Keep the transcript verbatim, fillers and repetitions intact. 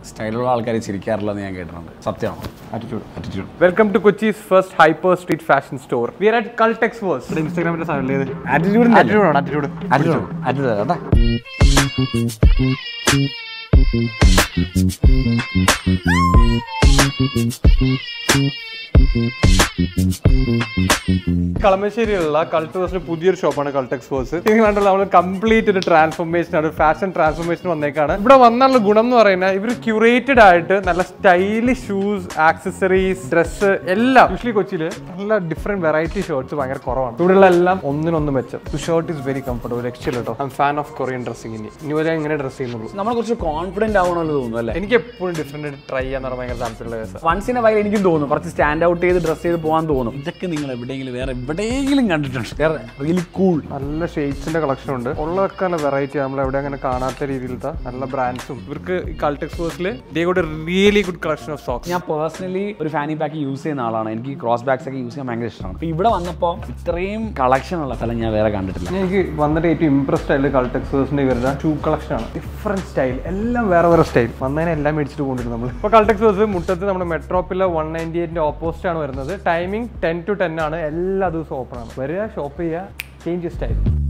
സ്റ്റൈലുള്ള ആൾക്കാർ ചിരിക്കാറില്ലെന്ന് ഞാൻ കേട്ടിട്ടുണ്ട്. സത്യമാണോ? Attitude attitude welcome to Kochi's first hyper street fashion store. We are at Caltex Works. ഇൻസ്റ്റാഗ്രാമിന്റെ സൈഡിലേത് ആറ്റിറ്റ്യൂഡ് ആറ്റിറ്റ്യൂഡ് ആണ് ആറ്റിറ്റ്യൂഡ് ആറ്റിറ്റ്യൂഡ് ആറ്റിറ്റ്യൂഡ് കേട്ടാ. കളമശ്ശേരിയിലുള്ള കൾട്ടേഴ്സിന്റെ പുതിയൊരു ഷോപ്പാണ് കൾടെക്സ് വേഴ്സ്. നിങ്ങൾ കണ്ടല്ലോ, നമ്മൾ കംപ്ലീറ്റ് ഒരു ട്രാൻസ്ഫോർമേഷൻ ആണ്, ഫാഷൻ ട്രാൻസ്ഫോർമേഷൻ വന്നേക്കാണ്. ഇവിടെ വന്നുള്ള ഗുണം എന്ന് പറയുന്നത് ഇവർ ക്യൂറേറ്റഡ് ആയിട്ട് നല്ല സ്റ്റൈലിഷ് ഷൂസ്, ആക്സസറീസ്, ഡ്രസ്സ് എല്ലാം. യൂഷ്വലി കൊച്ചിയിൽ നല്ല ഡിഫറെന്റ് വെറൈറ്റി ഷർട്ട്സ് ഭയങ്കര കുറവാണ്. ഇവിടെയുള്ള എല്ലാം ഒന്നിനൊന്ന് മെച്ചം. The shirt is very comfortable, രക്ഷയില്ല കേട്ടോ. I'm fan of Korean dressing. ഇനി ഇനി വരെ എങ്ങനെ ഡ്രസ് ചെയ്യുന്നുള്ളൂ. നമ്മളെ കുറച്ച് കോൺഫിഡന്റ് ആവണമെന്ന് തോന്നുന്നു അല്ലേ? എനിക്ക് എപ്പോഴും ഡിഫറെന്റ് ട്രൈ ചെയ്യാൻ ഭയങ്കര താല്പര്യമുള്ള case. Once in a while എനിക്കും തോന്നും കുറച്ച് സ്റ്റാൻഡ് ഔട്ട് ചെയ്ത് ഡ്രസ് ചെയ്ത് പോകാൻ തോന്നും. ഇതൊക്കെ നിങ്ങൾ എവിടെയെങ്കിലും വേറെ എവിടെയെങ്കിലും കണ്ടിട്ടുണ്ട്? വേറെ റിയലി കൂൾ നല്ല ഷെയ്ഡ്സിന്റെ കളക്ഷൻ ഉണ്ട്. ഉള്ളതൊക്കെ നല്ല വെറൈറ്റി, നമ്മൾ എവിടെ അങ്ങനെ കാണാത്ത രീതിയിലത്തെ നല്ല ബ്രാൻഡ്സും ഇവർക്ക് ഈ കൾടെക്സ് വേഴ്സിൽ they got a really good collection of stocks. ഞാൻ പേഴ്സണലി ഒരു ഫാനി പാക്ക് യൂസ് ചെയ്യുന്ന ആളാണ്. എനിക്ക് ക്രോസ് ബാഗ്സ് ഒക്കെ യൂസ് ചെയ്യാൻ ഭയങ്കര ഇഷ്ടമാണ്. അപ്പോൾ ഇവിടെ വന്നപ്പോൾ ഇത്രയും കളക്ഷൻ ഉള്ള സ്ഥലം ഞാൻ വേറെ കണ്ടിട്ടില്ല. എനിക്ക് വന്നിട്ട് ഏറ്റവും ഇംപ്രസ്ഡ് ആയിട്ട് കൾടെക്സ് വേഴ്സിന്റെ ഇവരുടെ ഷൂ കളക്ഷൻ ആണ്. ഡിഫറെന്റ് സ്റ്റൈൽ, എല്ലാം വേറെ വേറെ സ്റ്റൈൽ. വന്നതിനെ എല്ലാം മേടിച്ചിട്ട് കൊണ്ടിരുന്നു നമ്മൾ. ഇപ്പോൾ കൾടെക്സ് വേഴ്സ് മുട്ടത്ത് നമ്മുടെ മെട്രോപ്പിലെ വൺ നയൻറ്റി എയ്റ്റിന്റെ ഓപ്പോസിറ്റ് ആണ് വരുന്നത്. ടൈമിംഗ് ടെൻ ടു ടെൻ ആണ്. എല്ലാ ദിവസവും ഓപ്പൺ ആണ്. വരിക, ഷോപ്പ് ചെയ്യുക, ചേഞ്ച് സ്റ്റൈൽ.